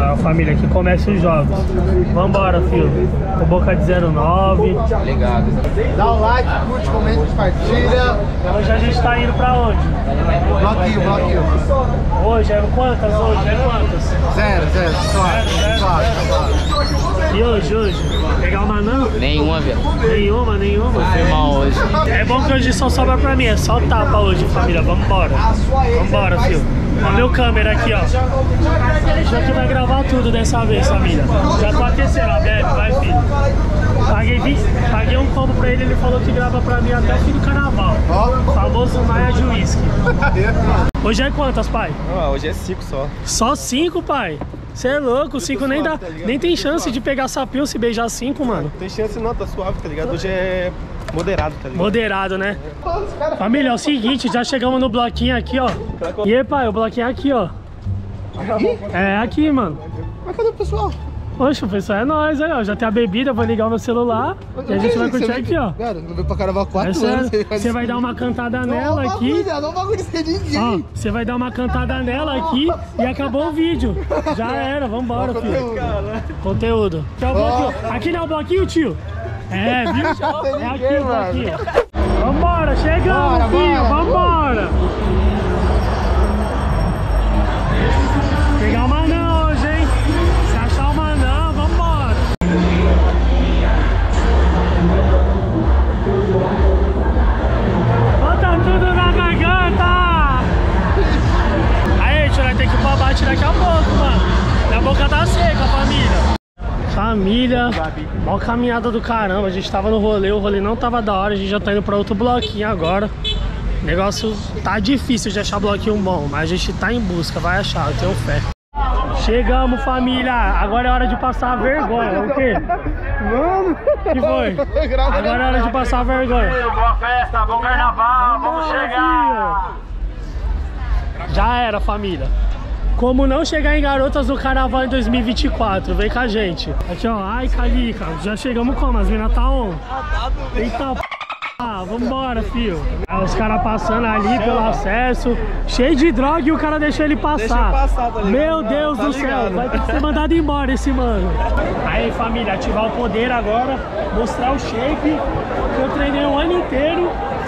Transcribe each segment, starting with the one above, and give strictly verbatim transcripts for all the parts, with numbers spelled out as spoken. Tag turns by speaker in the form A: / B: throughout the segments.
A: Agora, família, aqui começa os jogos. Vambora, filho. O Boca de zero nove.
B: Ligado. Dá o like, curte, comenta, compartilha.
A: Hoje a gente tá indo pra onde?
B: Bloquinho, bloquinho.
A: Hoje é quantas? Hoje é quantas?
B: Zero, zero. Claro, claro, claro.
A: E hoje, hoje? Pegar uma não?
C: Nenhuma, velho.
A: Nenhuma, nenhuma.
C: Vou filmar hoje.
A: É bom que hoje só sobra pra mim, é só tapa hoje, família. Vambora. Vambora, filho. Ó, meu câmera aqui, ó. Já que vai gravar tudo dessa vez, família. Já tô aquecendo, ó, bebe, vai, filho. Paguei, vinte, paguei um combo pra ele, ele falou que grava pra mim até o fim do carnaval. O famoso Maia de Whisky. Hoje é quantas, pai?
D: Ah, hoje é cinco só.
A: Só cinco, pai? Você é louco, cinco nem dá, nem tem chance de pegar sapinho se beijar cinco, mano.
D: Tem chance não, tá suave, tá ligado? Hoje é moderado, tá ligado?
A: Moderado, né? Família, é o seguinte, já chegamos no bloquinho aqui, ó. E aí, pai, o bloquinho é aqui, ó. É aqui, mano.
B: Mas cadê o pessoal?
A: Poxa, o pessoal é nóis, aí, ó. Já tem a bebida, vou ligar o meu celular e a gente vai curtir aqui, ó.
B: Cara, eu vou pra carnaval quatro
A: É sério,
B: anos.
A: você vai dar uma cantada nela aqui.
B: Não vou conhecer ninguém.
A: Ó, você vai dar uma cantada nela aqui e acabou o vídeo. Já era, vambora, filho. Conteúdo. Aqui é o bloquinho. Aqui não é o bloquinho, tio? É, viu? É aqui o bloquinho. Vambora, chegamos, filho. Vambora. Pegar uma não hoje, hein? Se achar uma não, vambora. Bota tudo na garganta. Aí, a gente vai ter que ir pro abate daqui a pouco, mano. Minha boca tá seca, família. Família, mó caminhada do caramba. A gente tava no rolê, o rolê não tava da hora. A gente já tá indo pra outro bloquinho agora. O negócio tá difícil de achar bloquinho bom, mas a gente tá em busca, vai achar, eu tenho fé. Chegamos, família. Agora é hora de passar a vergonha. O quê?
B: Mano,
A: que foi? Agora é hora de passar a vergonha.
D: Boa festa, bom carnaval,
A: vamos chegar! Já era, família. Como não chegar em garotas no carnaval em dois mil e vinte e quatro? Vem com a gente. Aqui, ó. Ai, Calica. Já chegamos como? As minas tá on. Eita, p... Ah, vambora, filho. Aí os caras passando ali pelo acesso, cheio de droga e o cara deixou ele passar.
D: Deixa ele passar, tá ligado?
A: Meu Deus
D: tá
A: do
D: ligado.
A: céu, vai ter que ser mandado embora esse mano. Aí, família, ativar o poder agora, mostrar o shape que eu treinei o ano inteiro.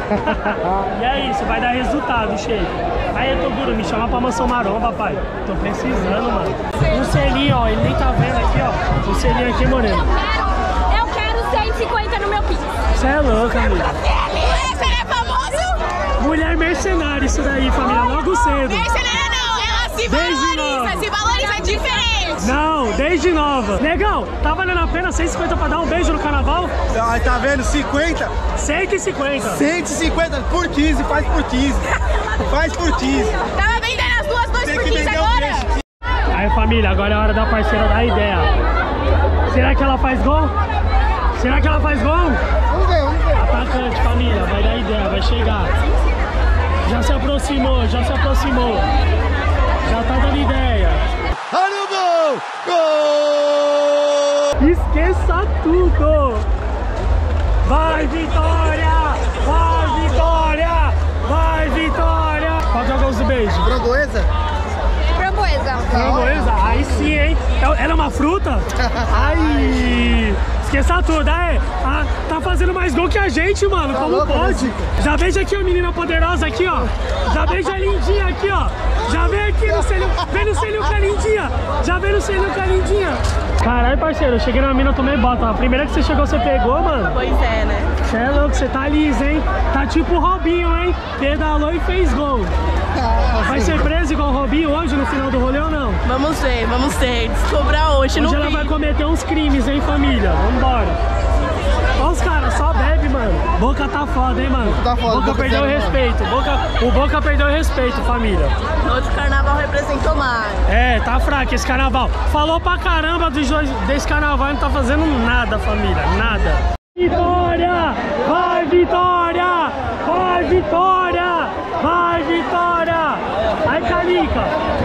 A: E é isso, vai dar resultado o shape. Aí, Toguro, me chama pra mansão maromba, pai. Tô precisando, mano. Um selinho, ó, ele nem tá vendo aqui, ó. Um selinho aqui, moreno.
E: Eu quero cento e cinquenta no meu piso.
A: Você é louca, amiga.
E: Você é famoso?
A: Mulher mercenária, isso daí, família, logo cedo.
E: Mercenária não, ela se
A: Desde
E: valoriza,
A: nova.
E: se valoriza diferente.
A: Não, desde nova. Legal, tá valendo a pena cento e cinquenta pra dar um beijo no carnaval?
D: Aí tá vendo? cinquenta?
A: cento e cinquenta.
D: cento e cinquenta por quinze, faz por quinze. Faz por quinze.
E: Tava vendendo as duas, dois
D: Tem
E: por
D: que
E: quinze
D: vender o
E: agora.
D: peixe.
A: Aí, família, agora é hora da parceira dar ideia. Será que ela faz gol? Será que ela faz gol?
B: vamos ver, vamos ver.
A: Atacante, família, vai dar ideia, vai chegar. Já se aproximou, já se aproximou. Já tá dando ideia.
B: Olha o gol! Gol!
A: Esqueça tudo! Vai, Vitória! Vai, Vitória! Vai, Vitória! Qual que é o gol do beijo?
B: Framboesa?
E: Framboesa.
A: Framboesa? Aí sim, hein? Ela é uma fruta? Ai! Esqueça tudo, aí! Ah, tá fazendo mais gol que a gente, mano! Como
B: louco,
A: pode? Já veja aqui a menina poderosa aqui, ó! Já veja a lindinha aqui, ó! Já vem aqui no selinho, vem no selinho com a lindinha! Já vem no selinho com a lindinha! Caralho, parceiro, eu cheguei na mina, tomei bota. A primeira que você chegou, você pegou, mano?
E: Pois é, né?
A: Você é louco, você tá liso, hein? Tá tipo o Robinho, hein? Pedalou e fez gol. Vai ser preso igual o Robinho hoje no final do rolê ou não?
E: Vamos ver, vamos ver. Descobra hoje,
A: Hoje ela vai cometer uns crimes, hein, família? Vambora. Olha os caras, só bebe, mano. Boca tá foda, hein, mano?
B: Tá foda,
A: Boca
B: Boca
A: perdeu o
B: zero,
A: respeito. Boca, o Boca perdeu o respeito, família.
E: Outro carnaval representou mais.
A: É, tá fraco esse carnaval. Falou pra caramba dos dois, desse carnaval e não tá fazendo nada, família. Nada. Vitória! Vai, Vitória! Vai, Vitória! Vai, Vitória! Aí, Calica!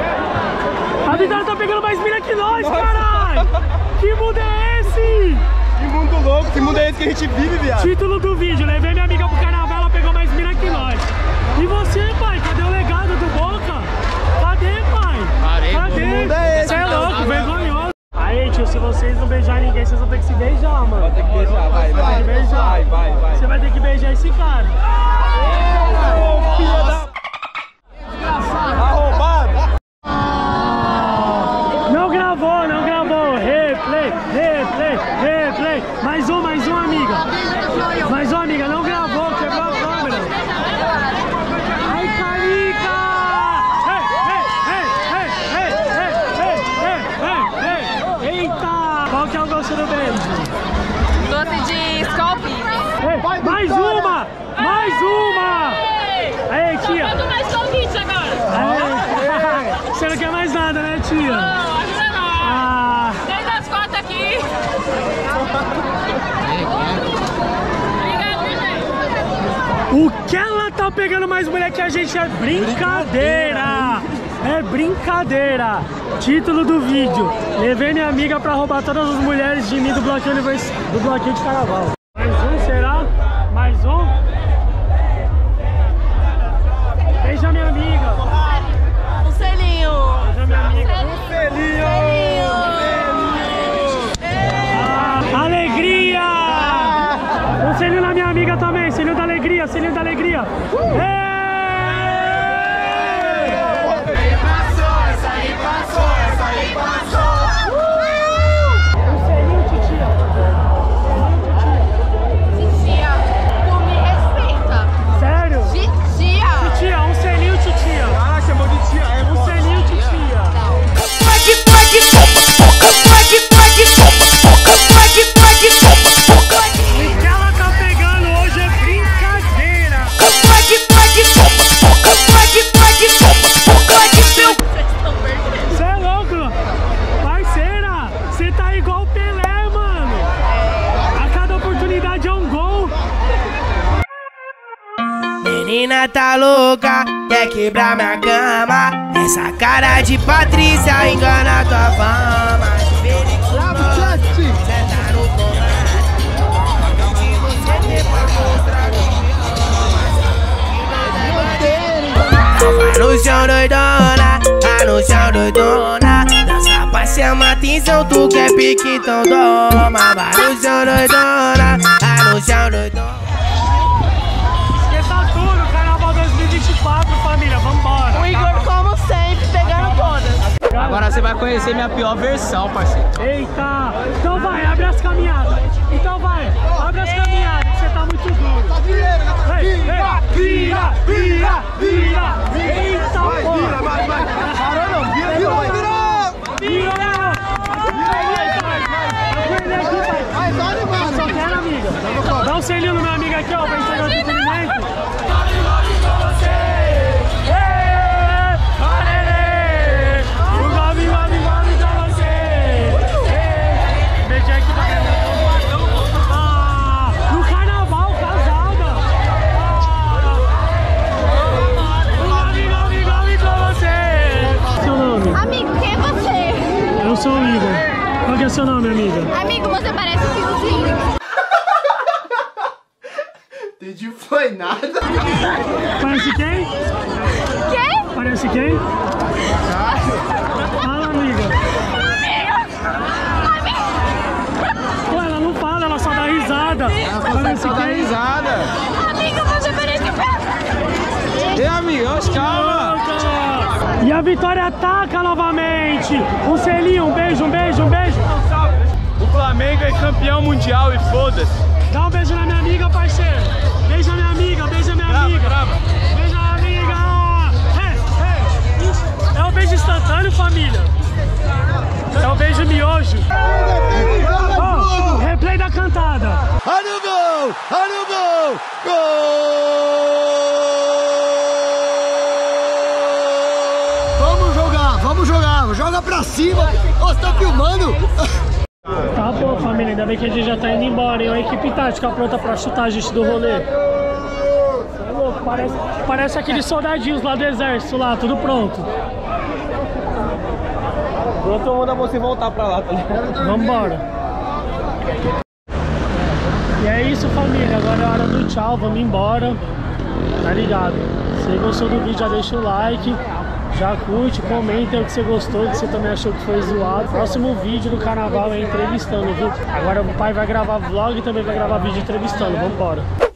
A: A Vitória tá pegando mais mina que nós, caralho! Que mundo é esse?
D: Que mundo louco, que mundo é esse que a gente vive, viado?
A: Título do vídeo, levei minha amiga pro carnaval, ela pegou mais mina que nós. E você, pai? Cadê o legado do Boca? Cadê, pai?
C: Parei,
A: Cadê?
D: mundo é esse,
A: Você é louco, vergonha. replay, replay, replay. Mais um, mais um, amiga. Mais um, amiga. Não gravou, quebrou a câmera. Ai, Carica! Ei, ei, ei, ei, ei, ei, ei, ei. Eita! Qual que é o gosto do beijo?
E: Doce de Scalp.
A: Ei, mais uma! Mais uma! Aí, tia!
E: Quanto mais convite agora?
A: Aí. Você não quer mais nada, né, tia?
E: Não, ajuda não.
A: Ah.
E: Desde as quatro aqui. Obrigado, gente.
A: O que ela tá pegando mais mulher que a gente é brincadeira! É brincadeira! Título do vídeo: levei minha amiga pra roubar todas as mulheres de mim do bloquinho, univers... do bloquinho de carnaval. Mais um, será? Mais um? Beija minha amiga!
E: Um selinho.
A: Beija minha amiga!
D: Selinho!
A: Ah, alegria! Um selinho na minha amiga também, selinho da alegria, selinho da alegria! Ei! Um selinho, titia!
E: Titia, tu me respeita.
A: Sério?
E: Titia.
A: Titia, um selinho, titia!
D: Caraca, chamou de tia. É
A: Um selinho, titia!
C: Pode, pode, toma, foca, pode, pode, toma, foca, pode, pode, toma, foca.
A: O que ela tá pegando hoje é brincadeira!
C: Pode, pode, toma, foca, pode, pode, toma, foca de seu.
A: Você é louco! Parceira, você tá igual o Pelé, mano! A cada oportunidade é um gol!
C: Menina tá louca, quer quebrar minha cama. Essa cara de Patrícia engana tua fama.
B: Bravo, chat!
C: Cê tá no comando. De você ter pra mostrar que vai no chão doidona, vai no chão doidona. Dança pra chamar atenção, tu quer pique, então toma. Vai no chão doidona, vai no chão doidona.
A: Esqueça tudo, Carnaval dois mil e vinte e quatro, família, vambora!
E: O Igor, como sempre, pegando todas.
F: Agora você vai conhecer minha pior versão, parceiro.
A: Eita! Então vai, abre as caminhadas! Então vai, abre as caminhadas, que você tá muito duro! Ei, ei, vira, vira, vira! Eita, porra!
D: Vai, vai. Parou não, vira, vira, vai.
A: Vira!
B: Vai, vai, mano!
A: Só quero, amiga! Dá um selinho no meu amigo aqui, ó, pra entregar o entretenimento! Eu sou o Igor. Qual que é o seu nome, amiga?
E: Amigo, você parece um fiozinho.
B: Entendi, foi nada.
A: Parece quem?
E: Quem?
A: Parece quem? Fala, amiga. Pô, ela não fala, ela só dá risada. Parece
D: Só dá
A: quem?
D: risada.
E: Amigo, você parece um
D: Ei, amigo, calma.
A: E a Vitória ataca novamente. Um selinho, um beijo, um beijo, um beijo.
D: O Flamengo é campeão mundial e foda-se.
A: Dá um beijo na minha amiga, parceiro. Beija minha amiga, beija minha
D: Brava,
A: amiga.
D: brava.
A: Beija minha amiga. É, é. É um beijo instantâneo, família. É um beijo miojo. Oh, replay da cantada.
B: Olha o gol! Olha o gol! Gol! Vamos jogar, vamos jogar! Joga pra cima! Ô, você tá filmando?
A: Tá bom, família, ainda bem que a gente já tá indo embora, hein? A equipe tática pronta pra chutar a gente do rolê. Cê é louco, parece, parece aqueles soldadinhos lá do exército, lá, tudo pronto.
F: Pronto, eu mando você voltar pra lá, tá ligado?
A: Vambora. E é isso, família, agora é hora do tchau, vamos embora. Tá ligado? Se gostou do vídeo, já deixa o like. Já curte, comenta o que você gostou, o que você também achou que foi zoado. Próximo vídeo do carnaval é entrevistando, viu? Agora o pai vai gravar vlog e também vai gravar vídeo entrevistando. Vambora.